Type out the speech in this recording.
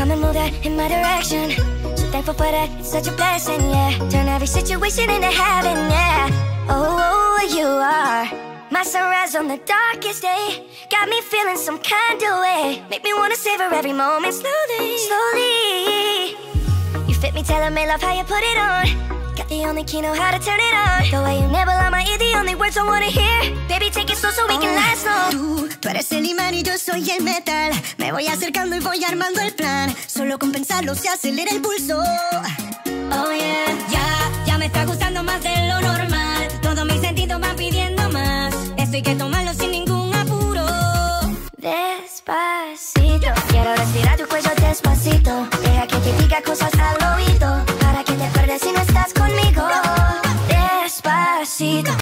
come and move that in my direction. So thankful for that, it's such a blessing, yeah. Turn every situation into heaven, yeah. Oh, you are my sunrise on the darkest day. Got me feeling some kind of way. Make me wanna savor every moment slowly, slowly. You fit me, tailor-made, love how you put it on. Got the only key, know how to turn it on. The way you never lie my ear, the only words I wanna hear. Baby, take it slow so we can last long. Tú eres el imán y yo soy el metal. Me voy acercando y voy armando el plan. Solo con pensarlo se acelera el pulso. Oh yeah, Ya me está gustando más de lo normal.